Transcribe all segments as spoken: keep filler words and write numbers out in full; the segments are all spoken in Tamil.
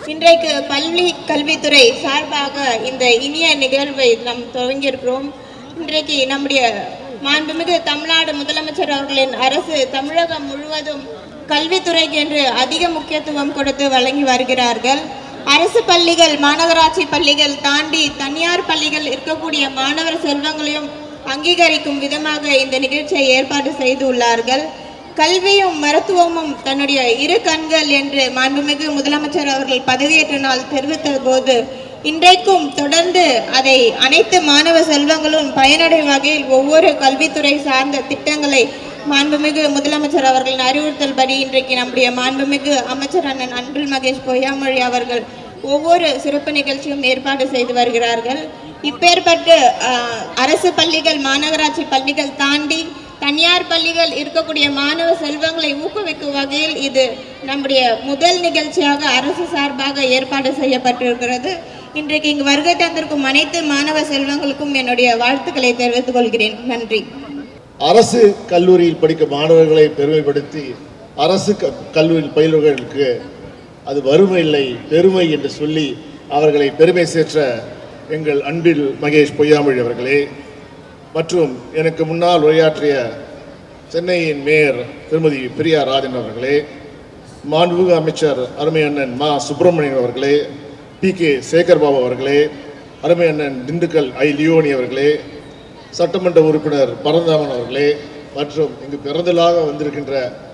இன்றைக்கு பள்ளி கல்வித்துறை சார்பாக இந்த இனிய நிகழ்வை நாம் துவங்கியிருக்கிறோம். இன்றைக்கு நம்முடைய மாண்புமிகு தமிழ்நாடு முதலமைச்சர் அவர்களின் அரசு தமிழகம் முழுவதும் கல்வித்துறைக்கு என்று அதிக முக்கியத்துவம் கொடுத்து வழங்கி வருகிறார்கள். அரசு பள்ளிகள், மாநகராட்சி பள்ளிகள் தாண்டி தனியார் பள்ளிகள் இருக்கக்கூடிய மாணவர் செல்வங்களையும் அங்கீகரிக்கும் விதமாக இந்த நிகழ்ச்சியை ஏற்பாடு செய்துள்ளார்கள். கல்வியும் மருத்துவமும் தன்னுடைய இரு கண்கள் என்று மாண்புமிகு முதலமைச்சர் அவர்கள் பதவியேற்ற நாள் தெரிவித்த போது இன்றைக்கும் தொடர்ந்து அதை அனைத்து மாணவ செல்வங்களும் பயனடையும் வகையில் ஒவ்வொரு கல்வித்துறை சார்ந்த திட்டங்களை மாண்புமிகு முதலமைச்சர் அவர்களின் அறிவுறுத்தல் படி இன்றைக்கு நம்முடைய மாண்புமிகு அமைச்சர் அண்ணன் அன்பில் மகேஷ் பொய்யாமொழி அவர்கள் ஒவ்வொரு சிறப்பு நிகழ்ச்சியும் ஏற்பாடு செய்து வருகிறார்கள். இப்பேற்பட்ட அரசு பள்ளிகள், மாநகராட்சி பள்ளிகள் தாண்டி தனியார் பள்ளிகள் இருக்கக்கூடிய மாணவ செல்வங்களை ஊக்குவிக்கும் வகையில் இது நம்முடைய முதல் நிகழ்ச்சியாக அரசு சார்பாக ஏற்பாடு செய்யப்பட்டிருக்கிறது. இன்றைக்கு இங்கு வருகை தந்திருக்கும் அனைத்து மாணவ செல்வங்களுக்கும் என்னுடைய வாழ்த்துக்களை தெரிவித்துக் கொள்கிறேன். நன்றி. அரசு கல்லூரியில் படிக்கும் மாணவர்களை பெருமைப்படுத்தி அரசு கல்லூரியில் பயில்வர்களுக்கு அது வறுமை இல்லை பெருமை என்று சொல்லி அவர்களை பெருமை சேர்த்த எங்கள் அன்பில் மகேஷ் பொய்யாமொழி அவர்களே மற்றும் எனக்கு முன்னால் உரையாற்றிய சென்னையின் மேயர் திருமதி பிரியா ராஜன் அவர்களே, மாண்புமிகு அமைச்சர் அருமை அண்ணன் மா சுப்பிரமணியன் அவர்களே, பி கே சேகர்பாபு அவர்களே, அருமை அண்ணன் திண்டுக்கல் ஐ லியோனி அவர்களே, சட்டமன்ற உறுப்பினர் பரந்தாமன் அவர்களே மற்றும் இங்கு பிறந்தலாக வந்திருக்கின்ற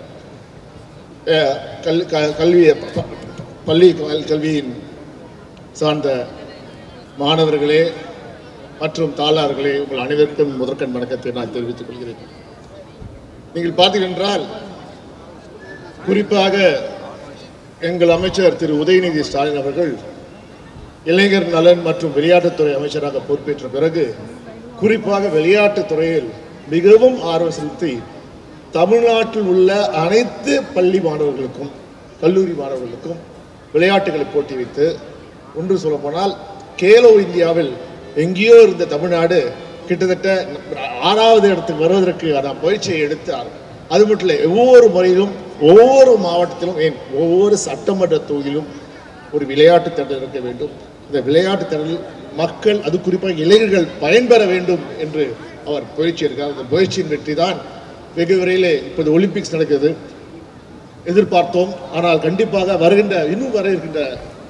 கல் கல்வி பள்ளி கல்வியின் சார்ந்த மாணவர்களே மற்றும் தாளார்களே, உங்கள் அனைவருக்கும் முதற்கண் வணக்கத்தை நான் தெரிவித்துக் கொள்கிறேன். நீங்கள் பார்த்தீர்கள் என்றால் குறிப்பாக எங்கள் அமைச்சர் திரு உதயநிதி ஸ்டாலின் அவர்கள் இளைஞர் நலன் மற்றும் விளையாட்டுத்துறை அமைச்சராக பொறுப்பேற்ற பிறகு குறிப்பாக விளையாட்டுத் துறையில் மிகவும் ஆர்வம் செலுத்தி தமிழ்நாட்டில் உள்ள அனைத்து பள்ளி மாணவர்களுக்கும் கல்லூரி மாணவர்களுக்கும் விளையாட்டுகளை போட்டி வைத்து, ஒன்று சொல்லப்போனால் கேலோ இந்தியாவில் எங்கேயோ இருந்த தமிழ்நாடு கிட்டத்தட்ட ஆறாவது இடத்துக்கு வருவதற்கு அந்த பயிற்சியை எடுத்தார். அது மட்டும் இல்லை, ஒவ்வொரு முறையிலும் ஒவ்வொரு மாவட்டத்திலும் ஏன் ஒவ்வொரு சட்டமன்ற தொகுதியிலும் ஒரு விளையாட்டு திடல் இருக்க வேண்டும். இந்த விளையாட்டு திடலில் மக்கள், அது குறிப்பாக இளைஞர்கள் பயன்பெற வேண்டும் என்று அவர் பயிற்சி எடுக்கிறார். அந்த பயிற்சியின் வெற்றி தான் வெகு விரையிலே இப்போது ஒலிம்பிக்ஸ் நடக்கிறது எதிர்பார்த்தோம். ஆனால் கண்டிப்பாக வருகின்ற இன்னும் வர இருக்கின்ற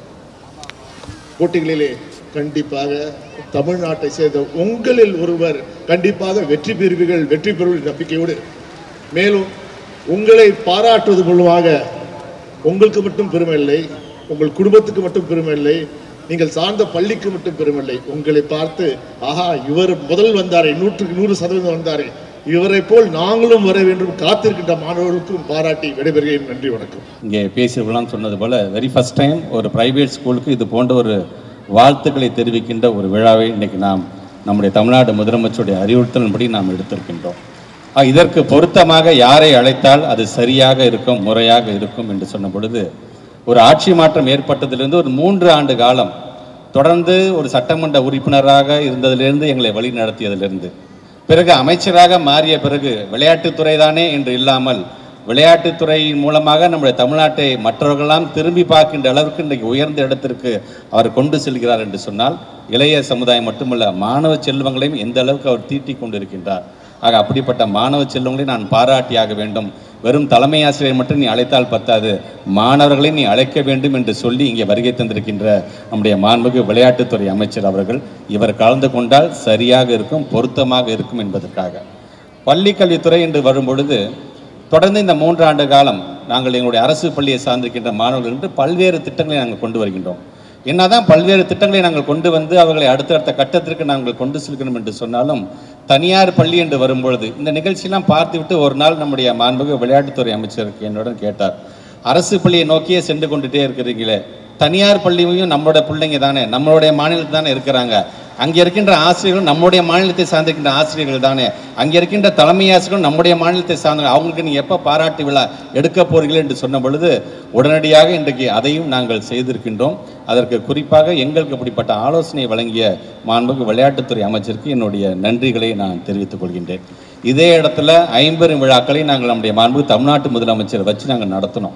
போட்டிகளிலே கண்டிப்பாக தமிழ்நாட்டை சேர்ந்த உங்களில் ஒருவர் கண்டிப்பாக வெற்றி பெறுவீர்கள், வெற்றி பெறுவீர்கள் நம்பிக்கையோடு, மேலும் உங்களை பாராட்டுவது மூலமாக உங்களுக்கு மட்டும் பெருமை இல்லை, உங்கள் குடும்பத்துக்கு மட்டும் பெருமை இல்லை, நீங்கள் சார்ந்த பள்ளிக்கு மட்டும் பெருமை இல்லை, உங்களை பார்த்து ஆஹா இவர் முதல் வந்தாரே, நூற்றுக்கு நூறு சதவீதம் வந்தாரே, இவரை போல் நாங்களும் வர வேண்டும் காத்திருக்கின்ற மாணவர்களுக்கும் பாராட்டி விடைபெறுகிறேன். நன்றி, வணக்கம். இங்கே பேசியவர்களாம் சொன்னது போல வெரி ஃபர்ஸ்ட் டைம் ஒரு பிரைவேட் ஸ்கூலுக்கு இது போன்ற ஒரு வாழ்த்துக்களை தெரிவிக்கின்ற ஒரு விழாவை இன்றைக்கு நாம் நம்முடைய தமிழ்நாடு முதலமைச்சருடைய அறிவுறுத்தலின்படி நாம் எடுத்திருக்கின்றோம். இதற்கு பொருத்தமாக யாரை அழைத்தால் அது சரியாக இருக்கும், முறையாக இருக்கும் என்று சொன்ன பொழுது, ஒரு ஆட்சி மாற்றம் ஏற்பட்டதிலிருந்து ஒரு மூன்று ஆண்டு காலம் தொடர்ந்து ஒரு சட்டமன்ற உறுப்பினராக இருந்ததிலிருந்து எங்களை வழி நடத்தியதிலிருந்து பிறகு அமைச்சராக மாறிய பிறகு விளையாட்டுத்துறை தானே என்று இல்லாமல் விளையாட்டுத்துறையின் மூலமாக நம்முடைய தமிழ்நாட்டை மற்றவர்களெல்லாம் திரும்பி பார்க்கின்ற அளவுக்கு இன்றைக்கு உயர்ந்த இடத்திற்கு அவர் கொண்டு செல்கிறார் என்று சொன்னால், இளைய சமுதாயம் மட்டுமல்ல மாணவ செல்வங்களையும் எந்த அளவுக்கு அவர் தீட்டி கொண்டிருக்கின்றார். ஆக அப்படிப்பட்ட மாணவ செல்வங்களை நான் பாராட்டியாக வேண்டும். வெறும் தலைமை ஆசிரியர் மட்டும் நீ அழைத்தால் பத்தாது, மாணவர்களை நீ அழைக்க வேண்டும் என்று சொல்லி இங்கே வருகை தந்திருக்கின்ற நம்முடைய மாண்புமிகு விளையாட்டுத்துறை அமைச்சர் அவர்கள் இவர் கலந்து கொண்டால் சரியாக இருக்கும், பொருத்தமாக இருக்கும் என்பதற்காக பள்ளி கல்வித்துறை என்று வரும்பொழுது தொடர்ந்து இந்த மூன்று ஆண்டு காலம் நாங்கள் எங்களுடைய அரசு பள்ளியை சார்ந்திருக்கின்ற மாணவர்கள் என்று பல்வேறு திட்டங்களை நாங்கள் கொண்டு வருகின்றோம். என்னதான் பல்வேறு திட்டங்களை நாங்கள் கொண்டு வந்து அவர்களை அடுத்தடுத்த கட்டத்திற்கு நாங்கள் கொண்டு செல்கிறோம் என்று சொன்னாலும், தனியார் பள்ளி என்று வரும்பொழுது இந்த நிகழ்ச்சியெல்லாம் பார்த்துவிட்டு ஒரு நாள் நம்முடைய மாண்புமிகு விளையாட்டுத்துறை அமைச்சருக்கு என்னுடன் கேட்டார், அரசு பள்ளியை நோக்கியே சென்று கொண்டுட்டே இருக்கிறீங்களே, தனியார் பள்ளியும் நம்மளோட பிள்ளைங்க தானே, நம்மளுடைய மாநிலத்தில் தானே இருக்கிறாங்க, அங்கே இருக்கின்ற ஆசிரியர்கள் நம்முடைய மாநிலத்தை சார்ந்திருக்கின்ற ஆசிரியர்கள் தானே, அங்கே இருக்கின்ற தலைமை ஆசிரியர்கள் நம்முடைய மாநிலத்தை சார்ந்த, அவங்களுக்கு நீங்கள் எப்போ பாராட்டு விழா எடுக்க போறீர்கள் என்று சொன்ன பொழுது உடனடியாக இன்றைக்கு அதையும் நாங்கள் செய்திருக்கின்றோம். அதற்கு குறிப்பாக எங்களுக்கு அப்படிப்பட்ட ஆலோசனை வழங்கிய மாண்புமிகு விளையாட்டுத்துறை அமைச்சருக்கு என்னுடைய நன்றிகளை நான் தெரிவித்துக் கொள்கின்றேன். இதே இடத்துல ஐம்பெரும் விழாக்களை நாங்கள் நம்முடைய மாண்புமிகு தமிழ்நாட்டு முதலமைச்சர் வச்சு நாங்கள் நடத்தினோம்.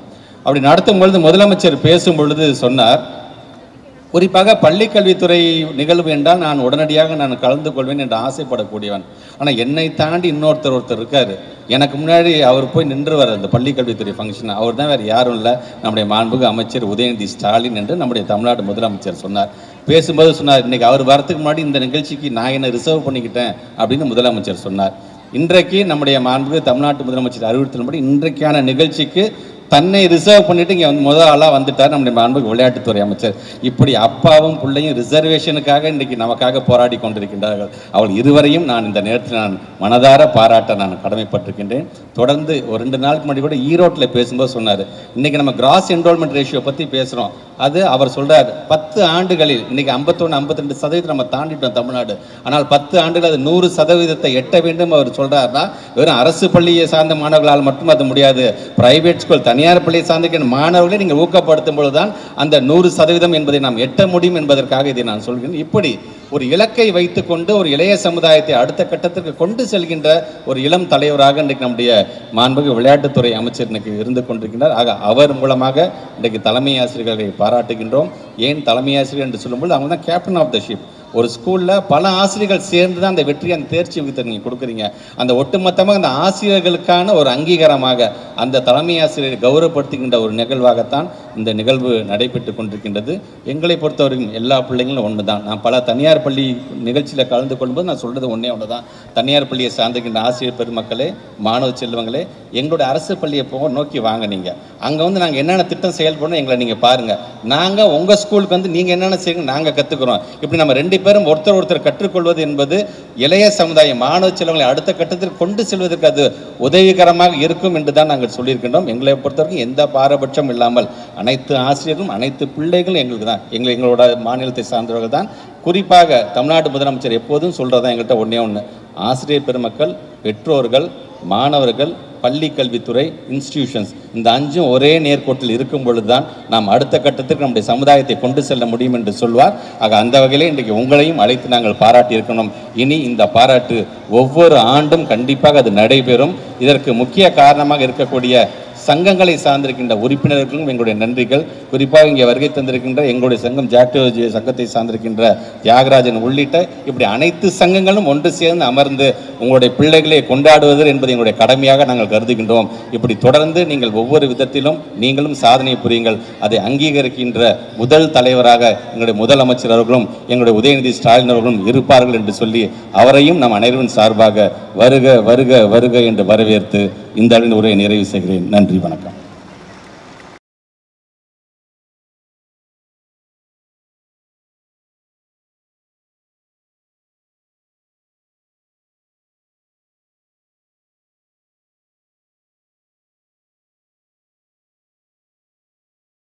அப்படி நடத்தும் பொழுது முதலமைச்சர் பேசும் பொழுது சொன்னார், குறிப்பாக பள்ளி கல்வித்துறை நிகழ்வு என்றால் நான் உடனடியாக நான் கலந்து கொள்வேன் என்று ஆசைப்படக்கூடியவன். ஆனால் என்னை தாண்டி இன்னொருத்தர் ஒருத்தர் இருக்கார், எனக்கு முன்னாடி அவர் போய் நின்றுவார் அந்த பள்ளி கல்வித்துறை ஃபங்க்ஷன். அவர் தான் வேறு யாரும் இல்லை, நம்முடைய மாண்புமிகு அமைச்சர் உதயநிதி ஸ்டாலின் என்று நம்முடைய தமிழ்நாடு முதலமைச்சர் சொன்னார். பேசும்போது சொன்னார், இன்றைக்கி அவர் வரத்துக்கு முன்னாடி இந்த நிகழ்ச்சிக்கு நான் என்ன ரிசர்வ் பண்ணிக்கிட்டேன் அப்படின்னு முதலமைச்சர் சொன்னார். இன்றைக்கு நம்முடைய மாண்புமிகு தமிழ்நாட்டு முதலமைச்சர் அறிவுறுத்தலின்படி இன்றைக்கான நிகழ்ச்சிக்கு தன்னை ரிசர்வ் பண்ணிட்டு இங்கே வந்து முதல் ஆளாக வந்துட்டார் நம்முடைய மாண்புமிகு விளையாட்டுத்துறை அமைச்சர். இப்படி அப்பாவும் பிள்ளையும் ரிசர்வேஷனுக்காக இன்றைக்கு நமக்காக போராடி கொண்டிருக்கின்றார்கள். அவள் இருவரையும் நான் இந்த நேரத்தில் நான் மனதார பாராட்ட நான் கடமைப்பட்டிருக்கின்றேன். தொடர்ந்து ஒரு ரெண்டு நாளுக்கு முன்னாடி கூட ஈரோட்டில் பேசும்போது சொன்னார், இன்றைக்கி நம்ம கிராஸ் என்ரோல்மெண்ட் ரேஷியோ பற்றி பேசுகிறோம். அது அவர் சொல்கிறார், பத்து ஆண்டுகளில் இன்றைக்கி ஐம்பத்தொன்று ஐம்பத்தி ரெண்டு சதவீதம் நம்ம தாண்டிட்டோம் தமிழ்நாடு. ஆனால் பத்து ஆண்டுகள் அது நூறு சதவீதத்தை எட்ட வேண்டும் அவர் சொல்கிறாருன்னா, வெறும் அரசு பள்ளியை சார்ந்த மாணவர்களால் மட்டும் அது முடியாது. பிரைவேட் ஸ்கூல் தனியார் பள்ளியை சார்ந்த மாணவர்களை நீங்கள் ஊக்கப்படுத்தும் பொழுதுதான் அந்த நூறு சதவீதம் என்பதை நாம் எட்ட முடியும் என்பதற்காக இதை நான் சொல்கிறேன். இப்படி ஒரு இலக்கை வைத்துக்கொண்டு ஒரு இளைய சமுதாயத்தை அடுத்த கட்டத்திற்கு கொண்டு செல்கின்ற ஒரு இளம் தலைவராக இன்றைக்கு நம்முடைய மாண்புமிகு விளையாட்டுத்துறை அமைச்சர் இன்னைக்கு இருந்து கொண்டிருக்கின்றார். ஆக அவர் மூலமாக இன்றைக்கு தலைமை ஆசிரியர்களை பாராட்டுகின்றோம். ஏன் தலைமை ஆசிரியர் என்று சொல்லும்போது அவங்க தான் கேப்டன் ஆஃப் த ஷிப். ஒரு ஸ்கூலில் பல ஆசிரியர்கள் சேர்ந்து தான் அந்த வெற்றி அந்த தேர்ச்சி விகிதத்தை நீங்கள் கொடுக்குறீங்க. அந்த ஒட்டுமொத்தமாக அந்த ஆசிரியர்களுக்கான ஒரு அங்கீகாரமாக அந்த தலைமை ஆசிரியரை கௌரவப்படுத்துகின்ற ஒரு நிகழ்வாகத்தான் இந்த நிகழ்வு நடைபெற்று கொண்டிருக்கின்றது. எங்களை பொறுத்தவரைக்கும் எல்லா பிள்ளைங்களும் ஒன்று தான். நான் பல தனியார் பள்ளி நிகழ்ச்சியில் கலந்து கொள்ளும்போது நான் சொல்கிறது ஒன்றே ஒன்று தான், தனியார் பள்ளியை சார்ந்திருக்கின்ற ஆசிரியர் பெருமக்களே, மாணவ செல்வங்களே, எங்களுடைய அரசு பள்ளியை போக நோக்கி வாங்க. நீங்கள் அங்கே வந்து நாங்கள் என்னென்ன திட்டம் செயல்படணும் எங்களை நீங்கள் பாருங்கள். நாங்கள் உங்கள் ஸ்கூலுக்கு வந்து நீங்கள் என்னென்ன செய்யுங்க நாங்கள் கற்றுக்குறோம். இப்படி நம்ம ரெண்டு பேரும் ஒருத்தர் ஒருத்தர் கற்றுக்கொள்வது என்பது இளைய சமுதாய மாணவ செல்வங்களை அடுத்த கட்டத்தில் கொண்டு செல்வதற்கு அது உதவிகரமாக இருக்கும் என்று தான் நாங்கள் சொல்லியிருக்கின்றோம். எங்களை பொறுத்தவரைக்கும் எந்த பாரபட்சம் இல்லாமல் அனைத்து ஆசிரியர்களும் அனைத்து பிள்ளைகளும் எங்களுக்கு தான், எங்கள் எங்களோட மாநிலத்தை சார்ந்தவர்கள் தான். குறிப்பாக தமிழ்நாடு முதலமைச்சர் எப்போதும் சொல்கிறதா எங்கள்கிட்ட ஒன்றே ஒன்று, ஆசிரியர் பெருமக்கள், பெற்றோர்கள், மாணவர்கள், பள்ளி கல்வித்துறை, இன்ஸ்டிடியூஷன்ஸ், இந்த அஞ்சும் ஒரே நேர்கோட்டில் இருக்கும் பொழுது தான் நாம் அடுத்த கட்டத்திற்கு நம்முடைய சமுதாயத்தை கொண்டு செல்ல முடியும் என்று சொல்வார். ஆக அந்த வகையிலே இன்றைக்கு உங்களையும் அழைத்து நாங்கள் பாராட்டி இருக்கணும். இனி இந்த பாராட்டு ஒவ்வொரு ஆண்டும் கண்டிப்பாக அது நடைபெறும். இதற்கு முக்கிய காரணமாக இருக்கக்கூடிய சங்கங்களை சார்ந்திருக்கின்ற உறுப்பினர்களுக்கும் எங்களுடைய நன்றிகள். குறிப்பாக இங்கே வருகை தந்திருக்கின்ற எங்களுடைய சங்கம் ஜாக்டோ சங்கத்தை சார்ந்திருக்கின்ற தியாகராஜன் உள்ளிட்ட இப்படி அனைத்து சங்கங்களும் ஒன்று சேர்ந்து அமர்ந்து உங்களுடைய பிள்ளைகளை கொண்டாடுவது என்பது எங்களுடைய கடமையாக நாங்கள் கருதுகின்றோம். இப்படி தொடர்ந்து நீங்கள் ஒவ்வொரு விதத்திலும் நீங்களும் சாதனை புரியுங்கள். அதை அங்கீகரிக்கின்ற முதல் தலைவராக எங்களுடைய முதலமைச்சர் அவர்களும் எங்களுடைய உதயநிதி ஸ்டாலின் அவர்களும் இருப்பார்கள் என்று சொல்லி அவரையும் நம் அனைவரின் சார்பாக வருக வருக வருக என்று வரவேற்று இந்த அளவில் உரையை நிறைவு செய்கிறேன். நன்றி, வணக்கம்.